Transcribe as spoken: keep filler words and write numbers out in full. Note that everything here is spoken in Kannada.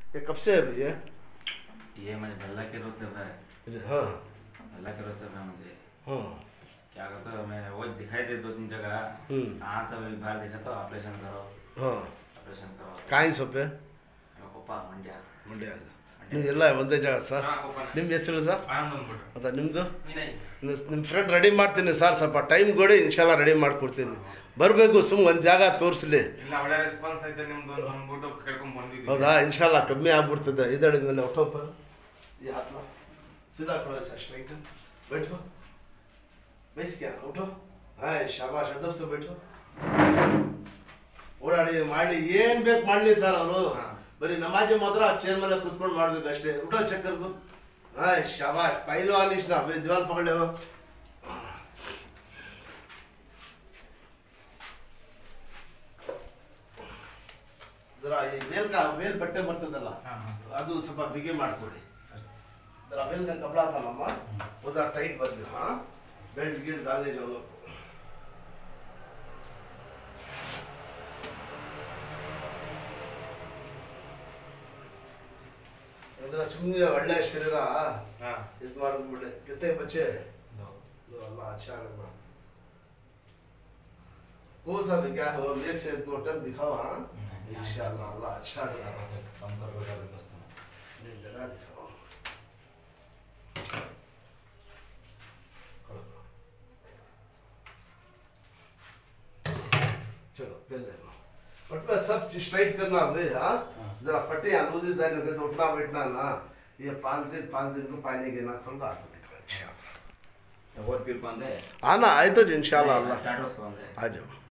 ये कब से है भैया? ये मुझे बेल्ला के रोज से है। हाँ बेल्ला के रोज से है मुझे। हाँ क्या कहते हो, मैं वो दिखाई दे दो तीन जगह। हाँ तो मैं बाहर देखा तो ऑपरेशन करो। हाँ ऑपरेशन करो। ಕಾಯಿನ್ ಸೊಪ್ಪೆ ಕೊಪ್ಪ ಮಂಡ್ಯ ಮಂಡ್ಯ ನಿಮ್ಗೆಲ್ಲ ಒಂದೇ ಜಾಗ ಸರ್. ನಿಮ್ಮ ಹೆಸರು ಸರ್? ಅದ ನಿಮ್ಮದು? ನಿಮ್ಮ ಫ್ರೆಂಡ್ ರೆಡಿ ಮಾಡ್ತೀನಿ ಸರ್, ಸ್ವಲ್ಪ ಟೈಮ್ ಕೊಡಿ, ಇನ್ಶಾಲ್ಲ ರೆಡಿ ಮಾಡಿಕೊಡ್ತೀನಿ. ಬರಬೇಕು, ಸುಮ್ಮ ಒಂದು ಜಾಗ ತೋರಿಸ್ಲಿ. ಹೌದಾ? ಇನ್ಶಾಲ್ಲ ಕಮ್ಮಿ ಆಗ್ಬಿಡ್ತದೆ. ಇದಳಿ ಮೇಲೆ ಒಟ್ಟೋಪ सीधा खड़ो ऐसा स्ट्राइट बैठो बैठ क्या उठो हाय शाबाश अदब से बैठो ಓಡಾಡಿ ಮಾಡಿ ಏನು ಬೇಕು ಮಾಡಲಿ ಸರ್. ಅವರು ಬರೀ ನಮಾಜ್ ಮಾತ್ರ ಚೇರ್ ಮೇಲೆ ಕುತ್ಕೊಂಡು ಮಾಡ್ಬೇಕು ಅಷ್ಟೇ. ಉಠೋ ಚಕ್ಕರ್ಗು ಹಾಯ್ ಶಾಬಾಶ್ ಪೈಲ್ವಾನ್ ಇಷ್ಟ ದಿವಾಲ್ ಪಕಡ್ಲೇವ. ಜರ ಈ ಮೇಲ್ಕ ಮೇಲ್ ಬಟ್ಟೆ ಬರ್ತದಲ್ಲ ಅದು ಸ್ವಲ್ಪ ಬಿಗಿ ಮಾಡ್ಕೊಡಿ. जरा बेल का कपड़ा था मम्मा उधर टाइट बन गया. हाँ बेल्ट गिल्ट डालने जाओ. इधर चुम्मी वाले शरीर आ इस बार मुझे कितने बच्चे दो दो अल्लाह अच्छा करना. वो सब क्या हो एक से दो टन दिखाओ. हाँ इंशाल्लाह अल्लाह अच्छा करना. कम कर दो कर बस नहीं जगह दिखाओ. चलो पहले पटना सब स्ट्राइट करना भाई. हाँ जरा पट्टी लूज जाने तो उठना बैठना ना. ये पाँच दिन पाँच दिन को पानी के ना खुल रहा है. और फिर कौन है आना आए तो इंशाल्लाह अल्लाह स्टार्ट हो कौन है आ जाओ.